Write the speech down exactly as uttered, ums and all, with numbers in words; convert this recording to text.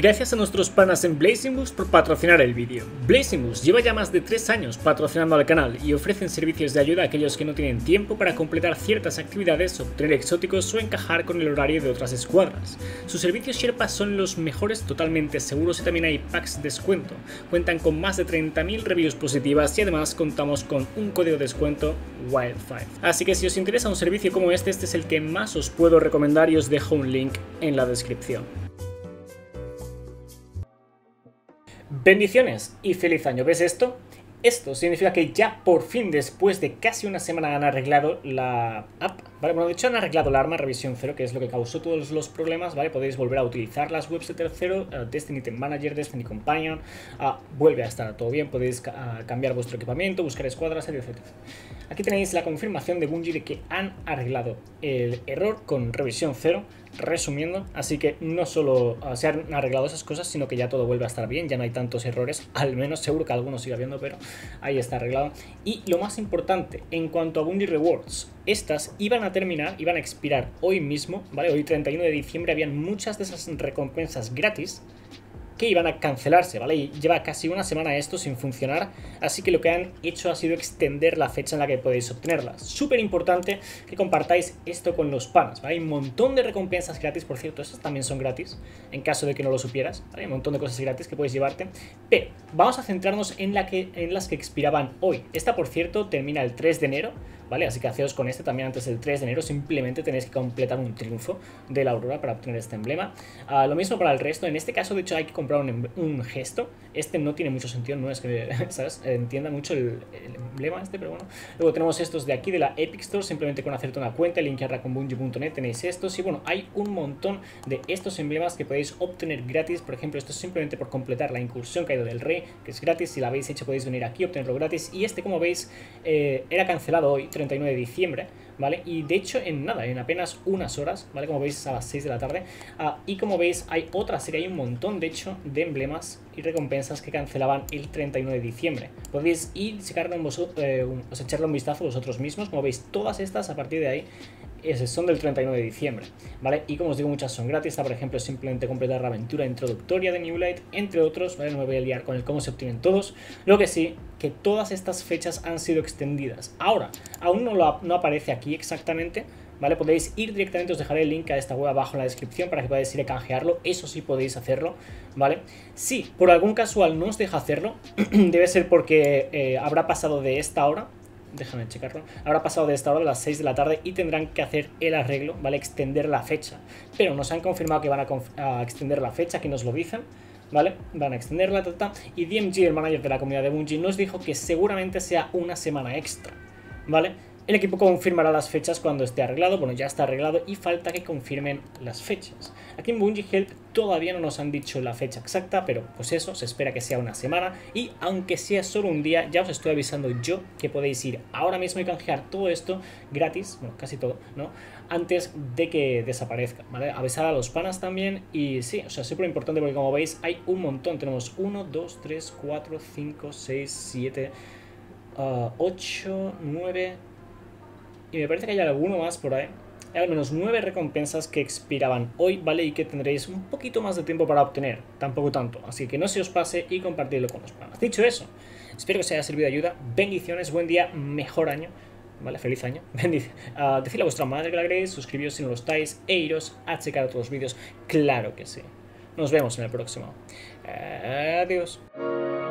Gracias a nuestros panas en Blazing Boost por patrocinar el vídeo. Blazing Boost lleva ya más de tres años patrocinando al canal y ofrecen servicios de ayuda a aquellos que no tienen tiempo para completar ciertas actividades, obtener exóticos o encajar con el horario de otras escuadras. Sus servicios Sherpa son los mejores, totalmente seguros, y también hay packs de descuento. Cuentan con más de treinta mil reviews positivas y además contamos con un código de descuento Wild cinco. Así que si os interesa un servicio como este, este es el que más os puedo recomendar y os dejo un link en la descripción. Bendiciones y feliz año. ¿Ves esto? Esto significa que ya por fin, después de casi una semana, han arreglado la app, ¿vale? Bueno, de hecho han arreglado la arma revisión cero, que es lo que causó todos los problemas, ¿vale? Podéis volver a utilizar las webs de tercero, uh, Destiny Team Manager, Destiny Companion, uh, vuelve a estar todo bien, podéis uh, cambiar vuestro equipamiento, buscar escuadras, etcétera. Aquí tenéis la confirmación de Bungie de que han arreglado el error con revisión cero, resumiendo, así que no solo uh, se han arreglado esas cosas, sino que ya todo vuelve a estar bien, ya no hay tantos errores, al menos seguro que algunos siga habiendo, pero ahí está arreglado. Y lo más importante, en cuanto a Bungie Rewards, estas iban a terminar, iban a expirar hoy mismo, ¿vale? Hoy treinta y uno de diciembre habían muchas de esas recompensas gratis que iban a cancelarse, ¿vale? Y lleva casi una semana esto sin funcionar, así que lo que han hecho ha sido extender la fecha en la que podéis obtenerlas. Súper importante que compartáis esto con los panas, ¿vale? Hay un montón de recompensas gratis, por cierto, estas también son gratis, en caso de que no lo supieras, ¿vale? Hay un montón de cosas gratis que puedes llevarte, pero vamos a centrarnos en, la que, en las que expiraban hoy. Esta, por cierto, termina el tres de enero, ¿vale? Así que haceos con este también antes del tres de enero, simplemente tenéis que completar un triunfo de la Aurora para obtener este emblema. Uh, lo mismo para el resto, en este caso, de hecho, hay que comprar un, un gesto. Este no tiene mucho sentido, no es que, ¿sabes? Entienda mucho el, el emblema este, pero bueno. Luego tenemos estos de aquí de la Epic Store, simplemente con hacerte una cuenta, linkearla con bungie punto net, tenéis estos. Y bueno, hay un montón de estos emblemas que podéis obtener gratis. Por ejemplo, esto es simplemente por completar la incursión Caído del Rey, que es gratis. Si la habéis hecho podéis venir aquí, obtenerlo gratis. Y este, como veis, eh, era cancelado hoy, treinta y nueve de diciembre, ¿vale? Y de hecho en nada, en apenas unas horas, ¿vale? Como veis, a las seis de la tarde. Uh, y como veis, hay otra serie, hay un montón, de hecho, de emblemas y recompensas que cancelaban el treinta y nueve de diciembre. Podéis ir, checarlo en vosotros, eh, o sea, echarle un vistazo vosotros mismos. Como veis, todas estas a partir de ahí son del treinta y nueve de diciembre, ¿vale? Y como os digo, muchas son gratis. Esta, por ejemplo, es simplemente completar la aventura introductoria de New Light, entre otros, ¿vale? No me voy a liar con el cómo se obtienen todos. Lo que sí, que todas estas fechas han sido extendidas. Ahora, aún no, lo, no aparece aquí exactamente, ¿vale? Podéis ir directamente, os dejaré el link a esta web abajo en la descripción para que podáis ir a canjearlo. Eso sí podéis hacerlo, ¿vale? Si por algún casual no os deja hacerlo, debe ser porque eh, habrá pasado de esta hora. Déjame checarlo. Habrá pasado de esta hora, de las seis de la tarde, y tendrán que hacer el arreglo, ¿vale? Extender la fecha. Pero nos han confirmado que van a, a extender la fecha, que nos lo dicen, ¿vale? Van a extenderla, ta, ta, y D M G, el manager de la comunidad de Bungie, nos dijo que seguramente sea una semana extra, ¿vale? El equipo confirmará las fechas cuando esté arreglado. Bueno, ya está arreglado y falta que confirmen las fechas. Aquí en Bungie Help todavía no nos han dicho la fecha exacta, pero pues eso, se espera que sea una semana. Y aunque sea solo un día, ya os estoy avisando yo que podéis ir ahora mismo y canjear todo esto gratis, bueno, casi todo, ¿no? Antes de que desaparezca, ¿vale? Avisar a los panas también. Y sí, o sea, súper importante porque como veis hay un montón. Tenemos uno, dos, tres, cuatro, cinco, seis, siete, ocho, nueve... Y me parece que hay alguno más por ahí. Hay al menos nueve recompensas que expiraban hoy, ¿vale? Y que tendréis un poquito más de tiempo para obtener. Tampoco tanto. Así que no se os pase y compartidlo con los panas. Dicho eso, espero que os haya servido de ayuda. Bendiciones, buen día, mejor año. ¿Vale? Feliz año. Uh, decidle a vuestra madre que la agreguéis, suscribiros si no lo estáis e iros a checar otros vídeos. Claro que sí. Nos vemos en el próximo. Adiós.